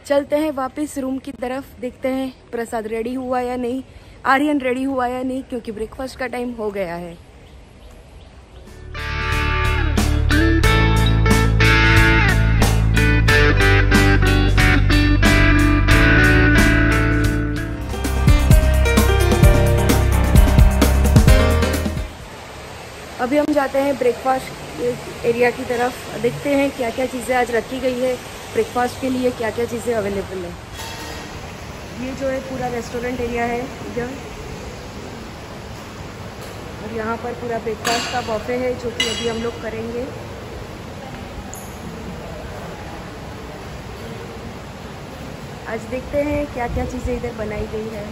चलते हैं वापस रूम की तरफ, देखते हैं प्रसाद रेडी हुआ या नहीं, आर्यन रेडी हुआ या नहीं, क्योंकि ब्रेकफास्ट का टाइम हो गया है। अभी हम जाते हैं ब्रेकफास्ट एरिया की तरफ, देखते हैं क्या क्या चीज़ें आज रखी गई है ब्रेकफास्ट के लिए, क्या क्या चीज़ें अवेलेबल है। ये जो है पूरा रेस्टोरेंट एरिया है इधर, और यहाँ पर पूरा ब्रेकफास्ट का बफे है जो कि अभी हम लोग करेंगे। आज देखते हैं क्या क्या चीज़ें इधर बनाई गई है।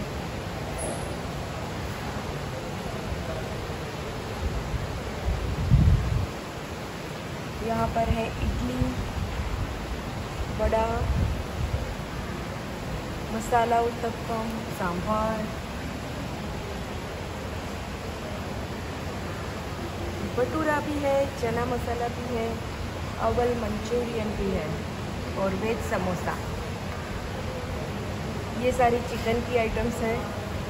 यहाँ पर है इडली, वड़ा, मसाला उत्तपम, सांभर, भटूरा भी है, चना मसाला भी है, अवल मंचूरियन भी है और वेज समोसा। ये सारी चिकन की आइटम्स हैं।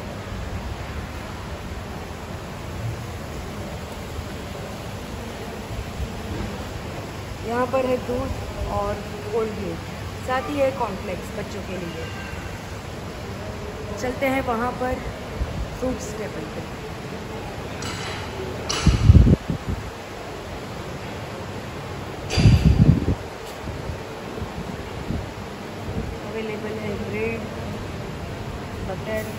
यहाँ पर है दूध और कोल्ड ड्रिंक, साथ ही है कॉर्नफ्लेक्स बच्चों के लिए। चलते हैं वहाँ पर फ्रूट्स टेबल पे। अवेलेबल है ब्रेड, बटर,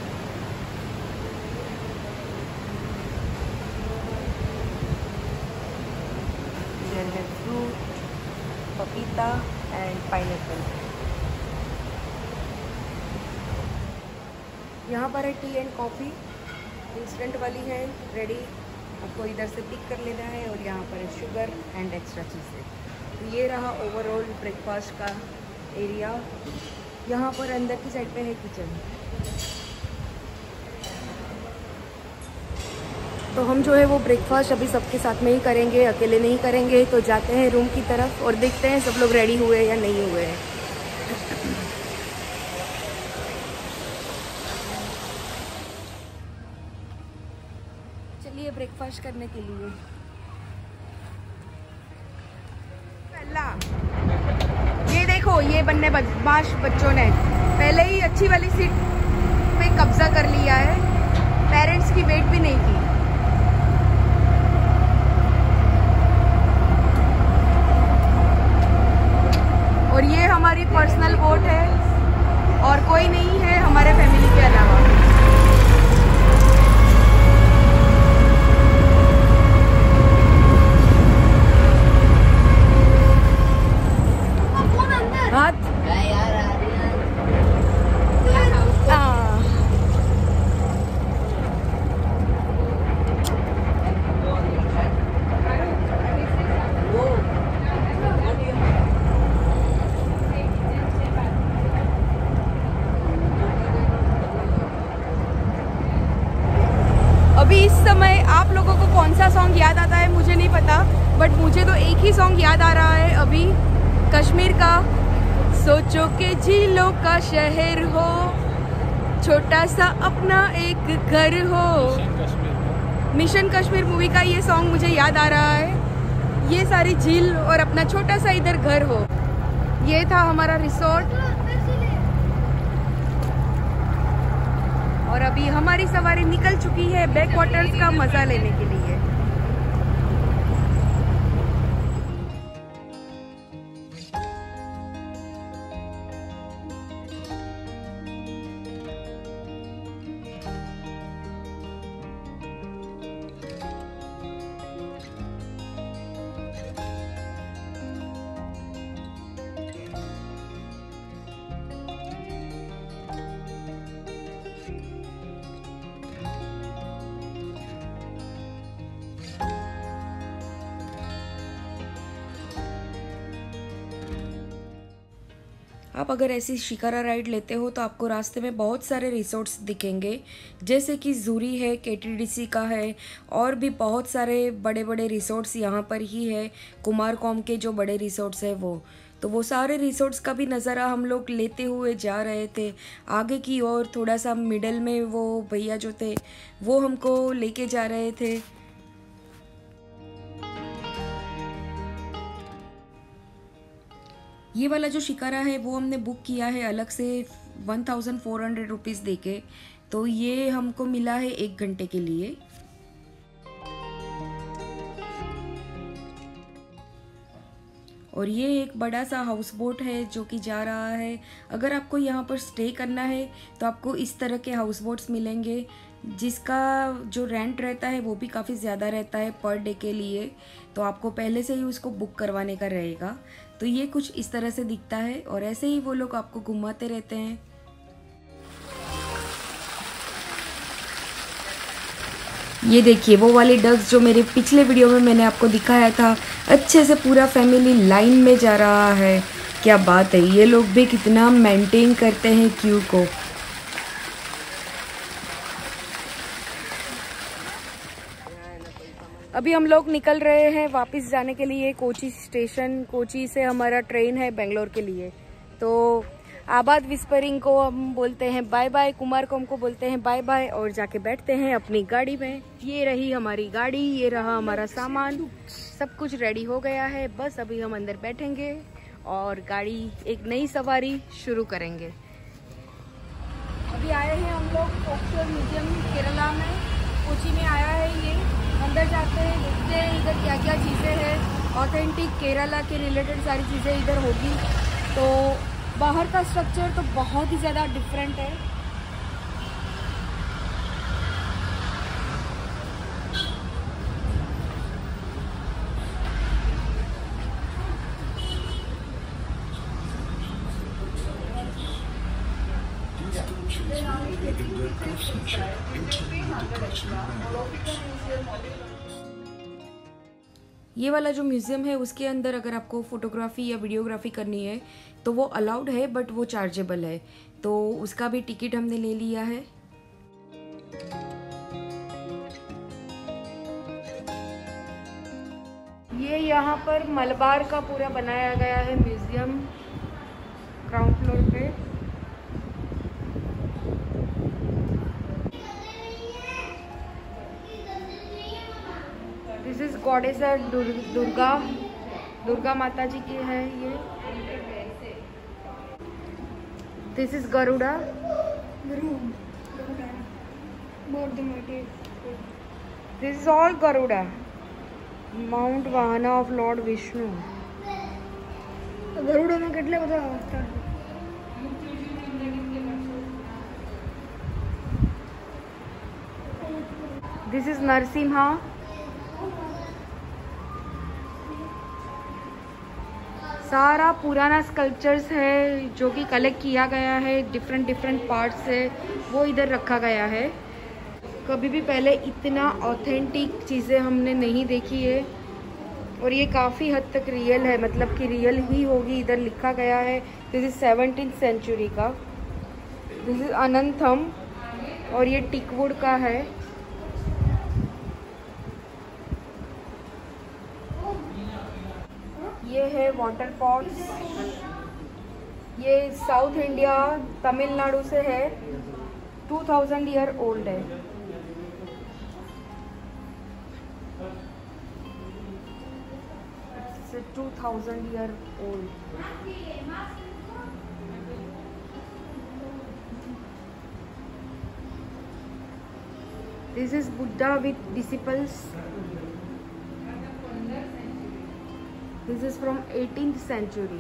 फ्रूट, पपीता एंड पाइनएप्पल। यहाँ पर है टी एंड कॉफ़ी, इंस्टेंट वाली है रेडी, आपको इधर से पिक कर लेना है, और यहाँ पर है शुगर एंड एक्स्ट्रा चीज़ें। तो ये रहा ओवरऑल ब्रेकफास्ट का एरिया। यहाँ पर अंदर की साइड पे है किचन। तो हम जो है वो ब्रेकफास्ट अभी सबके साथ में ही करेंगे, अकेले नहीं करेंगे। तो जाते हैं रूम की तरफ और देखते हैं सब लोग रेडी हुए या नहीं हुए हैं। चलिए ब्रेकफास्ट करने के लिए। ये देखो, ये बन्ने बदमाश बच्चों ने पहले ही अच्छी वाली सीट पे कब्जा कर लिया है, पेरेंट्स की वेट भी नहीं की। और ये हमारी पर्सनल बोट है और कोई नहीं है हमारे फैमिली के अलावा। हाथ अभी इस समय आप लोगों को कौन सा सॉन्ग याद आता है मुझे नहीं पता, बट मुझे तो एक ही सॉन्ग याद आ रहा है अभी, कश्मीर का। सोचो के झीलों का शहर हो, छोटा सा अपना एक घर हो। मिशन कश्मीर मूवी का ये सॉन्ग मुझे याद आ रहा है। ये सारी झील और अपना छोटा सा इधर घर हो। ये था हमारा रिसोर्ट, और अभी हमारी सवारी निकल चुकी है बैक वाटर्स का मजा लेने के लिए। आप अगर ऐसी शिकारा राइड लेते हो तो आपको रास्ते में बहुत सारे रिसोर्ट्स दिखेंगे, जैसे कि जूरी है, केटीडीसी का है, और भी बहुत सारे बड़े बड़े रिसोर्ट्स यहाँ पर ही है, कुमारकॉम के जो बड़े रिसोर्ट्स है वो। तो वो सारे रिसोर्ट्स का भी नज़ारा हम लोग लेते हुए जा रहे थे। आगे की ओर थोड़ा सा मिडल में वो भैया जो थे वो हमको लेके जा रहे थे। ये वाला जो शिकारा है वो हमने बुक किया है अलग से 1400 रुपीज़ दे के। तो ये हमको मिला है 1 घंटे के लिए। और ये एक बड़ा सा हाउस बोट है जो कि जा रहा है। अगर आपको यहाँ पर स्टे करना है तो आपको इस तरह के हाउस बोट्स मिलेंगे, जिसका जो रेंट रहता है वो भी काफ़ी ज़्यादा रहता है पर डे के लिए। तो आपको पहले से ही उसको बुक करवाने का रहेगा। तो ये कुछ इस तरह से दिखता है और ऐसे ही वो लोग आपको घुमाते रहते हैं। ये देखिए वो वाले डक्स जो मेरे पिछले वीडियो में मैंने आपको दिखाया था, अच्छे से पूरा फैमिली लाइन में जा रहा है। क्या बात है, ये लोग भी कितना मेंटेन करते हैं क्यू को। अभी हम लोग निकल रहे हैं वापस जाने के लिए कोची स्टेशन। कोची से हमारा ट्रेन है बेंगलोर के लिए। तो आबाद विस्परिंग को हम बोलते हैं बाय बाय, कुमारकोम को बोलते हैं बाय बाय और जाके बैठते हैं अपनी गाड़ी में। ये रही हमारी गाड़ी, ये रहा हमारा सामान, सब कुछ रेडी हो गया है। बस अभी हम अंदर बैठेंगे और गाड़ी एक नई सवारी शुरू करेंगे। अभी आए हैं हम लोग फोक्सोल म्यूजियम केरला में, कोची में आया है ये। अंदर जाते हैं, देखते हैं इधर क्या क्या चीज़ें हैं। ऑथेंटिक केरला के रिलेटेड सारी चीज़ें इधर होगी। तो बाहर का स्ट्रक्चर तो बहुत ही ज़्यादा डिफरेंट है। ये वाला जो म्यूज़ियम है उसके अंदर अगर आपको फ़ोटोग्राफ़ी या वीडियोग्राफी करनी है तो वो अलाउड है, बट वो चार्जेबल है। तो उसका भी टिकट हमने ले लिया है। ये यहाँ पर मलबार का पूरा बनाया गया है म्यूज़ियम, ग्राउंड फ्लोर पे। दिस इज गॉडेस दुर्गा माता जी की है ये। This is Garuda. This is all Garuda. Mount vahana of lord Vishnu. Garuda में કેટલા બધા અવતાર। This is Narasimha. सारा पुराना स्कल्पचर्स है जो कि कलेक्ट किया गया है, डिफरेंट पार्ट्स से वो इधर रखा गया है। कभी भी पहले इतना ऑथेंटिक चीज़ें हमने नहीं देखी है और ये काफ़ी हद तक रियल है, मतलब कि रियल ही होगी। इधर लिखा गया है दिस इज 17th सेंचुरी का। दिस इज अनंतम और ये टिकवुड का है। ये है वाटर पॉट्स। ये साउथ इंडिया तमिलनाडु से है, 2000 ईयर ओल्ड है। It's 2000 year old. This is Buddha with disciples. This is from 18th century.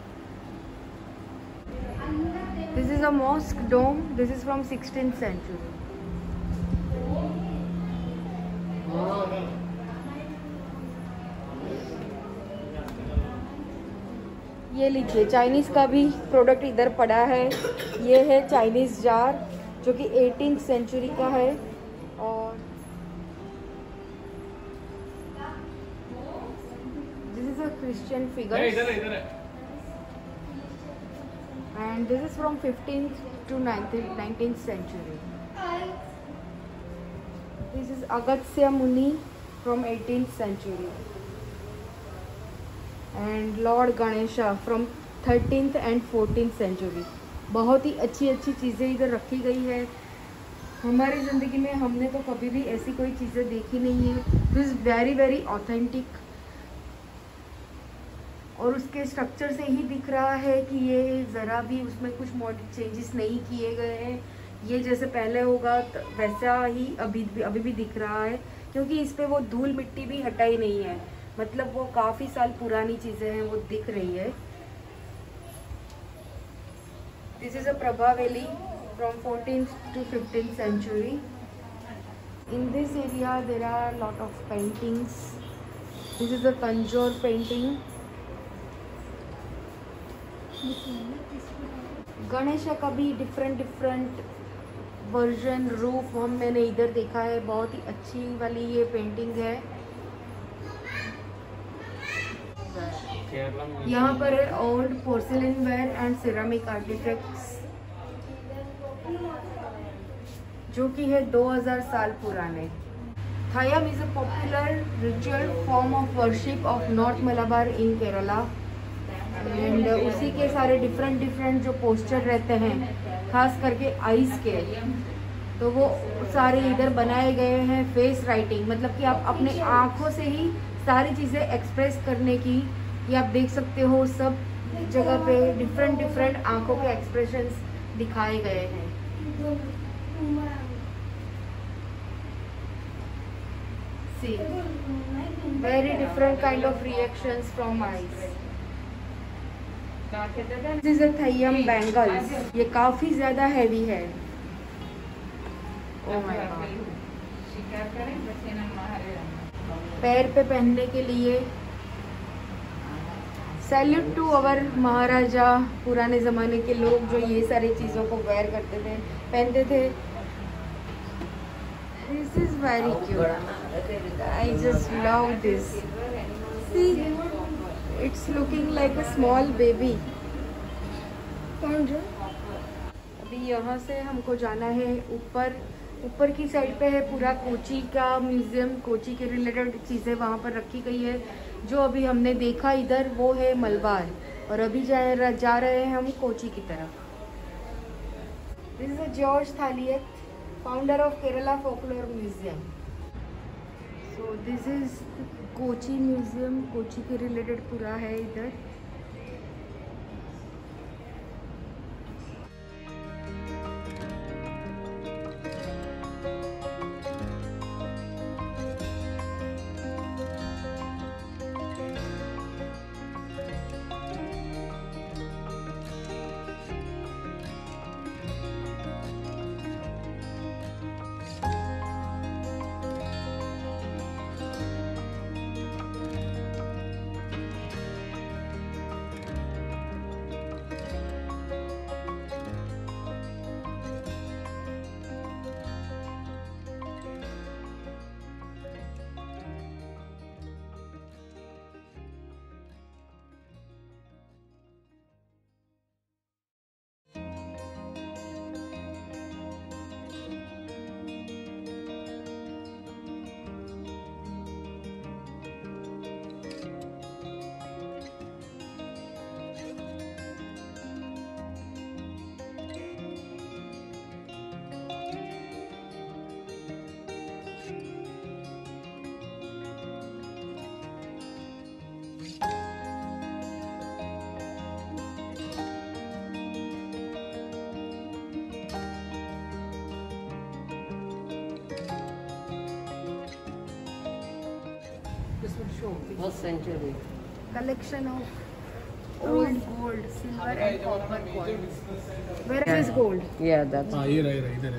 This is a mosque dome. This is from 16th century. ये लीजिए चाइनीज़ का भी प्रोडक्ट इधर पड़ा है। ये है चाइनीज़ जार जो कि 18th सेंचुरी का है। और this is a Christian figure and this is from 15th to 19th century. This is Agastya Muni from 18th century. And lord Ganesha from 13th and 14th century. बहुत ही अच्छी अच्छी चीज़ें इधर रखी गई है। हमारी ज़िंदगी में हमने तो कभी भी ऐसी कोई चीज़ें देखी नहीं है। This is very very authentic. और उसके स्ट्रक्चर से ही दिख रहा है कि ये ज़रा भी उसमें कुछ मॉडल चेंजेस नहीं किए गए हैं। ये जैसे पहले होगा वैसा ही अभी भी दिख रहा है, क्योंकि इस पे वो धूल मिट्टी भी हटाई नहीं है। मतलब वो काफ़ी साल पुरानी चीज़ें हैं, वो दिख रही है। This is a prabhavali from 14th to 15th century. In this area there are a lot of paintings. This is a Tanjore painting. Ganesh का भी डिफरेंट वर्जन रूप मैंने इधर देखा है। बहुत ही अच्छी वाली ये पेंटिंग है। यहाँ पर है old porcelain ware and ceramic artifacts, जो कि है 2000 साल पुराने। Theyyam is a popular ritual form of worship of north Malabar in Kerala. And उसी के सारे डिफरेंट जो पोस्टर रहते हैं, खास करके आइस के, तो वो सारे इधर बनाए गए हैं। फेस राइटिंग, मतलब कि आप अपने आँखों से ही सारी चीज़ें एक्सप्रेस करने की, ये आप देख सकते हो। सब जगह पे डिफरेंट आँखों के एक्सप्रेशंस दिखाए गए हैं। See very different kind of reactions from eyes. This is a Theyyam bangles. ये काफी ज्यादा हैवी है। Oh my god. पैर पे पहनने के लिए। सैल्यूट टू अवर महाराजा, पुराने ज़माने के लोग जो ये सारी चीज़ों को वेयर करते थे, पहनते थे। This is very cute. I just love this. See, it's looking like a small baby. अभी यहाँ से हमको जाना है ऊपर की साइड पे है पूरा कोची का म्यूज़ियम। कोची के रिलेटेड चीज़ें वहाँ पर रखी गई है। जो अभी हमने देखा इधर वो है मलबार, और अभी जा रहे हैं हम कोची की तरफ। This is George Thaliath, founder of Kerala folklore museum. So this is Kochi museum. Kochi के रिलेटेड पूरा है इधर। What century? Collection of old gold, silver and copper coins. Where is this gold? Yeah, that's. ये रहा इधर है।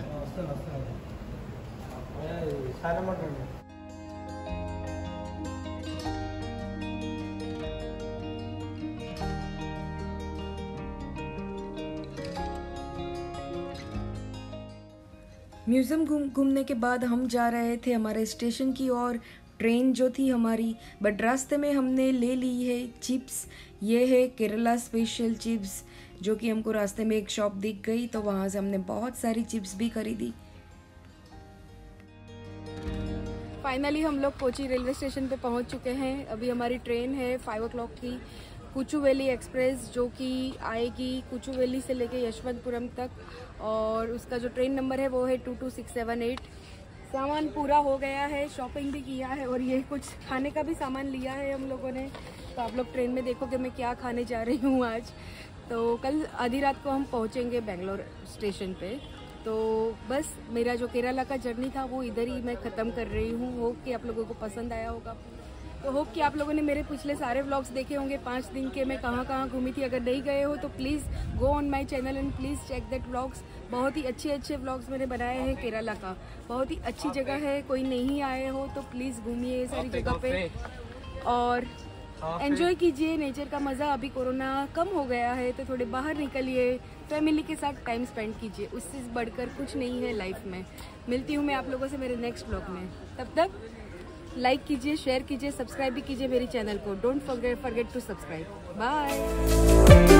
म्यूज़ियम घूमने के बाद हम जा रहे थे हमारे स्टेशन की ओर। ट्रेन जो थी हमारी, बट रास्ते में हमने ले ली है चिप्स। ये है केरला स्पेशल चिप्स, जो कि हमको रास्ते में एक शॉप दिख गई, तो वहाँ से हमने बहुत सारी चिप्स भी खरीदी। फाइनली हम लोग कोची रेलवे स्टेशन पे पहुंच चुके हैं। अभी हमारी ट्रेन है 5 o'clock की कोचुवेली एक्सप्रेस, जो कि आएगी कोचुवेली से लेके यशवंतपुरम तक, और उसका जो ट्रेन नंबर है वो है 22678। सामान पूरा हो गया है, शॉपिंग भी किया है, और ये कुछ खाने का भी सामान लिया है हम लोगों ने। तो आप लोग ट्रेन में देखोगे मैं क्या खाने जा रही हूँ आज। तो कल आधी रात को हम पहुँचेंगे बेंगलोर स्टेशन पे। तो बस मेरा जो केरला का जर्नी था वो इधर ही मैं ख़त्म कर रही हूँ। होप कि आप लोगों को पसंद आया होगा। तो होप कि आप लोगों ने मेरे पिछले सारे व्लॉग्स देखे होंगे 5 दिन के, मैं कहाँ कहाँ घूमी थी। अगर नहीं गए हो तो please go on my channel and please check that vlogs. बहुत ही अच्छे व्लॉग्स मैंने बनाए हैं केरला का। बहुत ही अच्छी जगह है, कोई नहीं आए हो तो प्लीज़ घूमिए ये सारी जगह पे और एंजॉय कीजिए नेचर का मज़ा। अभी कोरोना कम हो गया है तो थोड़े बाहर निकलिए, फैमिली के साथ टाइम स्पेंड कीजिए, उससे बढ़कर कुछ नहीं है लाइफ में। मिलती हूँ मैं आप लोगों से मेरे नेक्स्ट ब्लॉग में। तब तक लाइक कीजिए, शेयर कीजिए, सब्सक्राइब भी कीजिए मेरी चैनल को। Don't forget to subscribe. Bye.